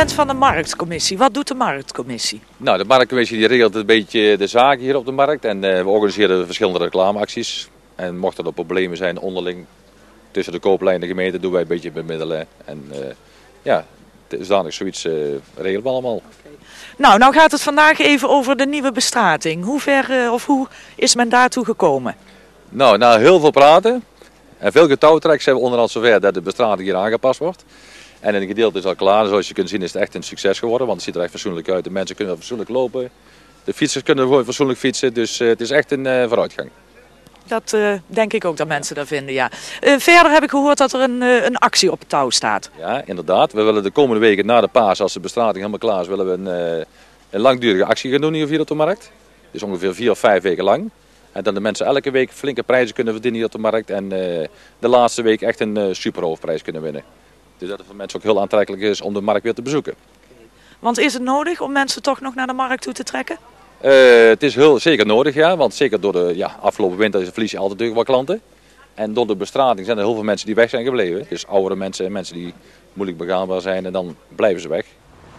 bent van de marktcommissie. Wat doet de marktcommissie? Nou, de marktcommissie die regelt een beetje de zaken hier op de markt. En we organiseren verschillende reclameacties. En mochten er problemen zijn onderling tussen de kooplijn en de gemeente, doen wij een beetje bemiddelen. En ja, zodanig zoiets regelen we allemaal. Nou gaat het vandaag even over de nieuwe bestrating. Hoe ver of hoe is men daartoe gekomen? Nou, na heel veel praten en veel getouwtrek zijn we onderhand zover dat de bestrating hier aangepast wordt. En een gedeelte is al klaar. Zoals je kunt zien is het echt een succes geworden, want het ziet er echt fatsoenlijk uit. De mensen kunnen fatsoenlijk lopen, de fietsers kunnen gewoon fatsoenlijk fietsen, dus het is echt een vooruitgang. Dat denk ik ook dat mensen dat vinden, ja. Verder heb ik gehoord dat er een actie op het touw staat. Ja, inderdaad. We willen de komende weken na de paas, als de bestrating helemaal klaar is, willen we een langdurige actie gaan doen hier op de markt. Dus ongeveer 4 of 5 weken lang. En dan de mensen elke week flinke prijzen kunnen verdienen hier op de markt. En de laatste week echt een superhoofdprijs kunnen winnen. Dus dat het voor mensen ook heel aantrekkelijk is om de markt weer te bezoeken. Want is het nodig om mensen toch nog naar de markt toe te trekken? Het is zeker nodig, ja. Want zeker door de afgelopen winter verlies je altijd natuurlijk wel klanten. En door de bestrating zijn er heel veel mensen die weg zijn gebleven. Dus oudere mensen en mensen die moeilijk begaanbaar zijn en dan blijven ze weg.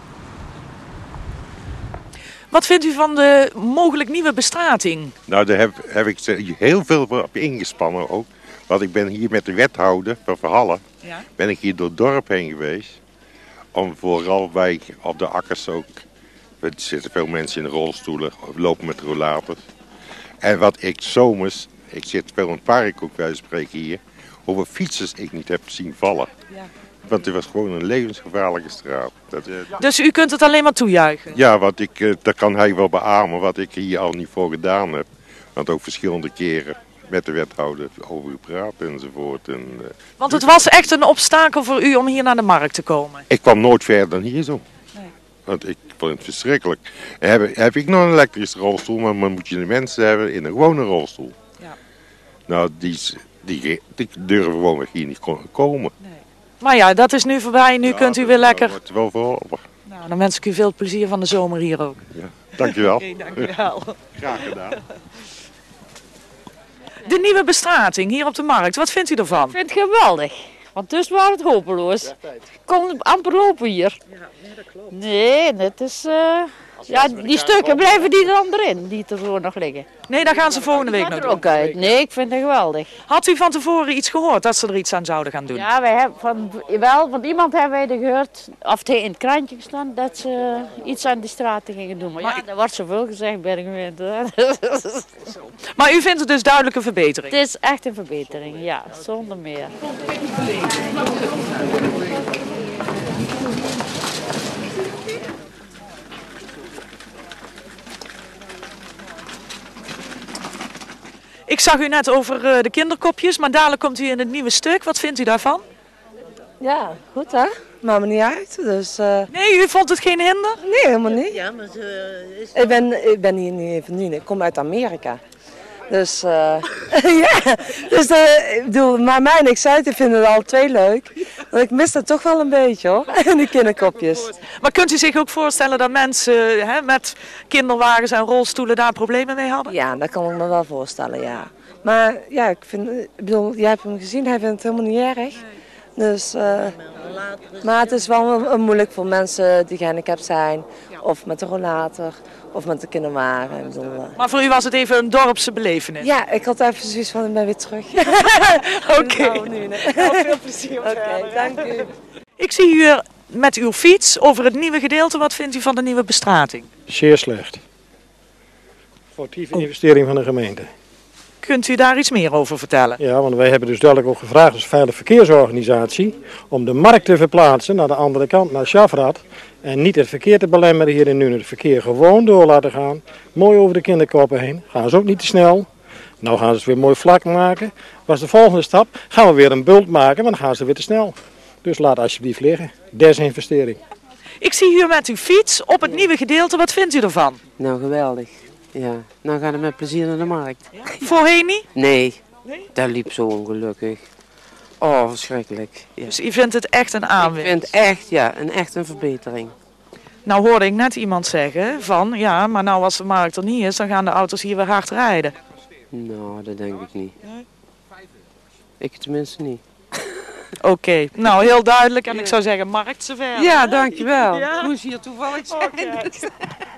Wat vindt u van de mogelijk nieuwe bestrating? Nou, daar heb ik heel veel op ingespannen ook. Want ik ben hier met de wethouder van Verhallen, ben ik hier door het dorp heen geweest. Om vooral bij op de akkers ook, er zitten veel mensen in rolstoelen, lopen met rollators. En wat ik zomers, ik zit veel in het park ook bij spreken hier, hoeveel fietsers ik niet heb zien vallen. Ja. Want het was gewoon een levensgevaarlijke straat. Dus u kunt het alleen maar toejuichen? Ja, dat kan hij wel beamen wat ik hier al niet voor gedaan heb. Want ook verschillende keren met de wethouder over gepraat enzovoort. Want het was echt een obstakel voor u om hier naar de markt te komen? Ik kwam nooit verder dan hier zo. Nee. Want ik vond het verschrikkelijk. Heb ik nog een elektrische rolstoel, maar dan moet je de mensen hebben in een gewone rolstoel. Ja. Nou, die durven gewoon hier niet komen. Nee. Maar ja, dat is nu voorbij. Nu kunt u weer lekker... Dat wordt wel verholpen. Nou, dan wens ik u veel plezier van de zomer hier ook. Ja, dankjewel. Oké, dankjewel. Graag gedaan. De nieuwe bestrating hier op de markt, wat vindt u ervan? Ik vind het geweldig, want dus was het hopeloos. Ik kon amper lopen hier. Ja, nee, dat klopt. Nee, het is... ja, die stukken blijven die er dan erin, die er zo nog liggen. Nee, daar gaan ze volgende week nog doen. Ook uit. Nee, ik vind het geweldig. Had u van tevoren iets gehoord dat ze er iets aan zouden gaan doen? Ja, wij hebben van iemand hebben wij gehoord, of het in het krantje gestaan, dat ze iets aan die straten gingen doen. Maar ja, er wordt zoveel gezegd bij de gemeente. Maar u vindt het dus duidelijk een verbetering? Het is echt een verbetering, ja, zonder meer. Ik zag u net over de kinderkopjes, maar dadelijk komt u in het nieuwe stuk. Wat vindt u daarvan? Ja, goed hè? Maakt me niet uit. Dus, Nee, u vond het geen hinder? Nee, helemaal niet. Ja, maar ik ben hier niet even nu. Ik kom uit Amerika. Dus ja, dus ik bedoel, maar mij niks uit. Ik vind het alle twee leuk. Want ik mis dat toch wel een beetje hoor, die kinderkopjes. Maar kunt u zich ook voorstellen dat mensen met kinderwagens en rolstoelen daar problemen mee hadden? Ja, dat kan ik me wel voorstellen, ja. Maar ja, ik bedoel, jij hebt hem gezien, hij vindt het helemaal niet erg. Dus, maar het is wel moeilijk voor mensen die gehandicapt zijn, of met een rollator, of met de kinderwagen. Maar voor u was het even een dorpse belevenis? Ja, ik had even zoiets van, ik ben weer terug. Oké. Veel plezier. Oké, dank u. Ik zie u hier met uw fiets over het nieuwe gedeelte. Wat vindt u van de nieuwe bestrating? Zeer slecht. Foutieve investering van de gemeente. Kunt u daar iets meer over vertellen? Ja, want wij hebben dus duidelijk ook gevraagd als Veilige Verkeersorganisatie om de markt te verplaatsen naar de andere kant, naar Schafraad. En niet het verkeer te belemmeren hier in Nuenen. Het verkeer gewoon door laten gaan. Mooi over de kinderkoppen heen. Gaan ze ook niet te snel. Nou gaan ze het weer mooi vlak maken. Was de volgende stap. Gaan we weer een bult maken, maar dan gaan ze weer te snel. Dus laat alsjeblieft liggen. Desinvestering. Ik zie u met uw fiets op het nieuwe gedeelte. Wat vindt u ervan? Nou, geweldig. Ja, dan gaat het met plezier naar de markt. Ja? Voorheen niet? Nee, dat liep zo ongelukkig. Oh, verschrikkelijk. Ja. Dus u vindt het echt een aanwinst? Ik vind echt, ja, een verbetering. Nou hoorde ik net iemand zeggen van, ja, maar nou als de markt er niet is, dan gaan de auto's hier weer hard rijden. Nou, dat denk ik niet. Ik tenminste niet. Oké, nou heel duidelijk. En ik zou zeggen, markt zover. Ja, dankjewel. Ja. Moest hier toevallig zijn. Oké.